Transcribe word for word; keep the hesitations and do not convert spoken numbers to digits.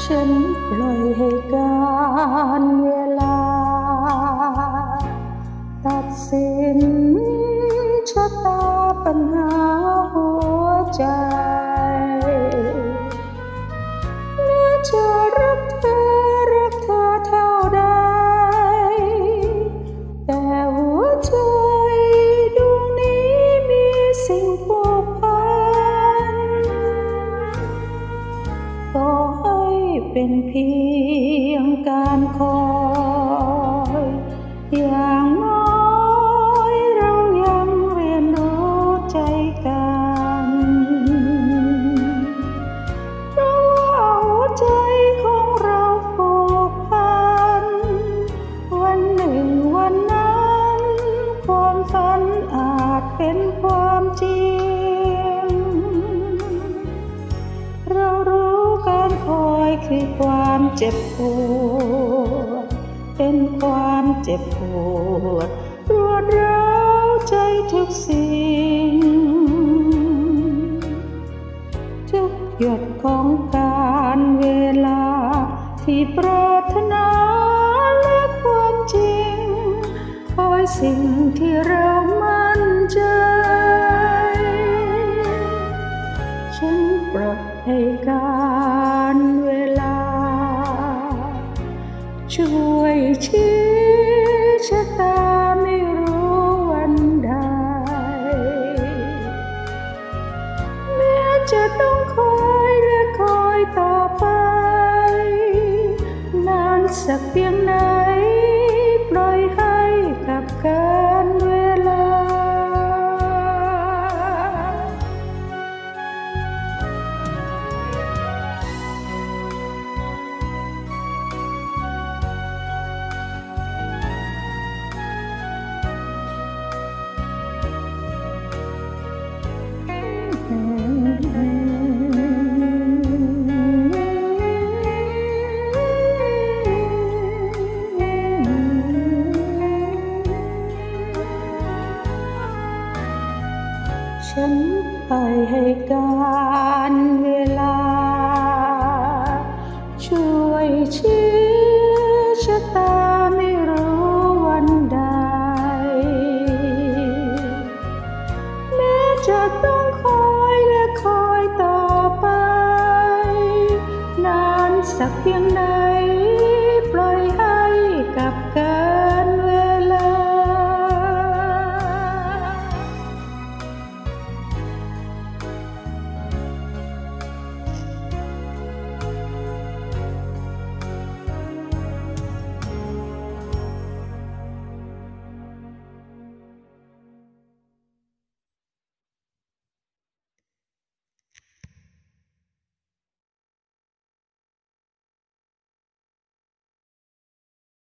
ฉันปล่อยให้การเวลาตัดสินชะตาปัญหาหัวใจแม้จะรักเธอรักเธอเท่าใดแต่หัวใจดวงนี้มีสิ่งผูกพันต่อให้เป็นเพียงการคอยอย่างน้อยเรายังเรียนรู้ใจกันเพราะว่าหัวใจของเราผูกพันวันหนึ่งวันนั้นความฝันอาจเป็นความจริงเรารู้การคอยคือความเจ็บปวดเป็นความเจ็บปวดรวดร้าวใจทุกสิ่งทุกหยดของการเวลาที่ปรารถนาและความจริงคอยสิ่งที่เรามั่นใจฉันปล่อยให้การเวลาช่วยชี้ชะตาไม่รู้วันใดแม้จะต้องคอยและคอยต่อไปนานสักเพียงไหนปล่อยให้กับการเวลาฉันปล่อยให้การเวลาช่วยชี้ชะตาไม่รู้วันใดแม้จะต้องคอยและคอยต่อไปนานสักเพียงใด